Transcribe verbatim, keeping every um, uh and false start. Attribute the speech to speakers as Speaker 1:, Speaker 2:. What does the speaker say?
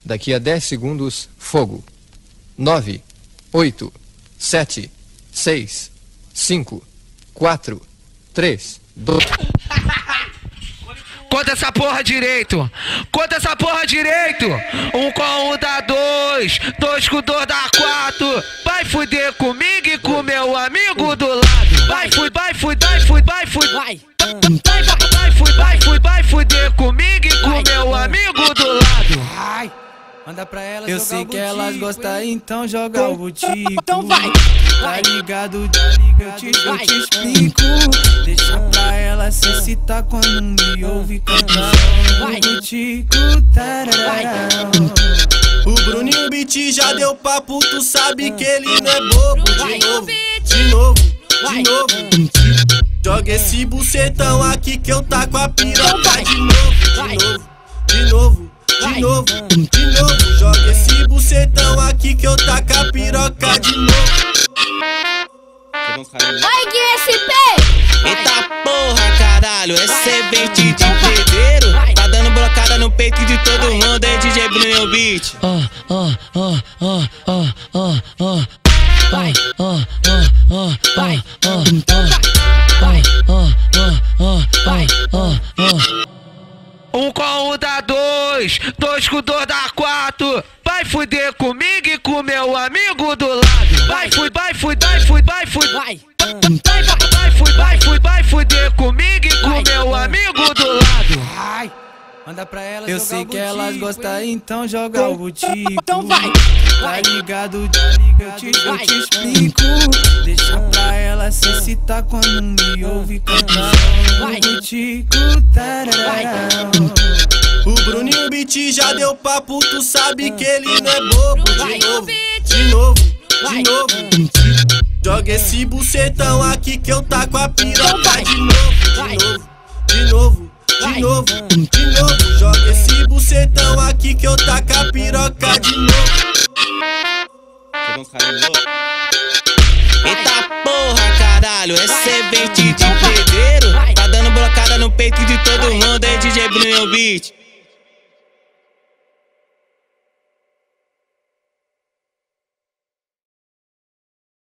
Speaker 1: Daqui a dez segundos, fogo. Nove, oito, sete, seis, cinco, quatro, três, dois...
Speaker 2: Conta essa porra direito, conta essa porra direito. Um com um dá dois, dois com dois dá quatro. Vai fuder comigo e com meu amigo do lado. Vai fuder, vai fuder, vai fuder, vai fuder. Vai, vai, vai fuder, vai fuder, vai fuder comigo e com meu amigo do lado.
Speaker 3: Manda pra elas. Eu sei que elas gostam, então joga o butico.
Speaker 4: Então vai.
Speaker 3: Tá ligado, tá ligado, eu te, eu te explico. Deixa pra ela se excitar quando me ouve cantar o butico. O Bruninho Beat já deu papo, tu sabe que ele não é bobo. De novo, de novo, de novo. Joga esse bucetão aqui que eu taco a piroca. De novo, de novo, de novo, de novo, de novo. Joga esse bucetão aqui que eu taco a piroca de novo.
Speaker 4: Oi, Gui S P!
Speaker 5: Eita porra, caralho, é servente de pedreiro. Tá dando blocada no peito de todo mundo, é D J Bruninho Beat.
Speaker 2: Ah, ah, ah, ah, ah, ah, ah. Vai, ah, ah, ah, vai, ah, vai, ah, ah, ah, vai, ah, ah. Um com um dá dois, dois com dois dá quatro. Vai fuder comigo e com meu amigo do lado. Vai fuder, vai fuder, vai fuder, vai fuder. Vai, vai, vai fuder, vai fuder, vai fuder comigo e com meu amigo do lado.
Speaker 3: Manda pra elas. Eu sei que elas gostam, então joga o butico.
Speaker 4: Então vai.
Speaker 3: Tá ligado, tá ligado, eu te, eu te explico. Deixa pra ela se excitar quando me ouve cantar o butico. O Bruninho Beat já deu papo, tu sabe que ele não é bobo. De novo, de novo, de novo. Joga esse bucetão aqui que eu taco a piroca. De novo, de novo, de novo, de novo, de novo. Joga esse bucetão aqui que eu taco a piroca de novo.
Speaker 5: Eita porra, caralho, é servente de pedreiro. Tá dando blocada no peito de todo mundo, é D J Bruninho Beat.